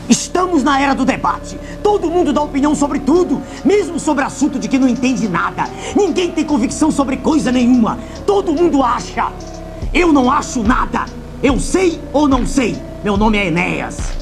Estamos na era do debate. Todo mundo dá opinião sobre tudo, mesmo sobre assunto de que não entende nada. Ninguém tem convicção sobre coisa nenhuma. Todo mundo acha. Eu não acho nada. Eu sei ou não sei. Meu nome é Enéas.